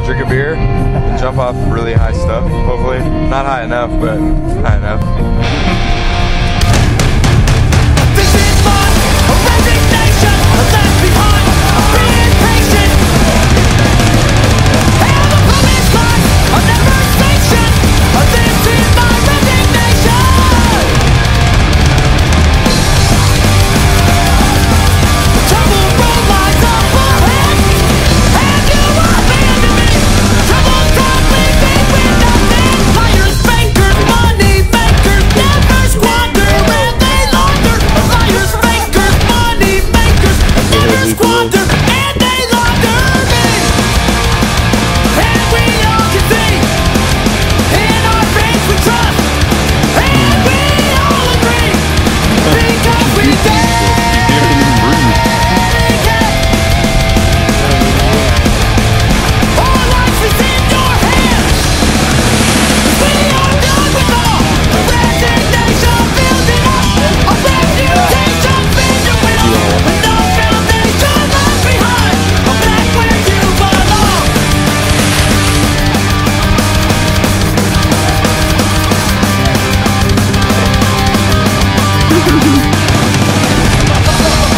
drink a beer, and jump off really high stuff, hopefully. Not high enough, but high enough. This is my resignation, left behind, being patient. And the promised life, a never station. This is my resignation. Trouble road lies up ahead, and you abandon me. Trouble time leaving with nothing. Liars, bankers, money makers, never squander and they launder. Liars, bankers, money makers, never squander and they launder me. And we all can see in our faith we trust, and we all agree because we our life is in your hands. We are done with all resignation, building up a reputation, vision with all, with no foundation left behind. I'm back where you belong.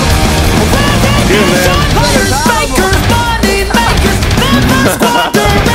Resignation, liars, fakers, money makers, never squander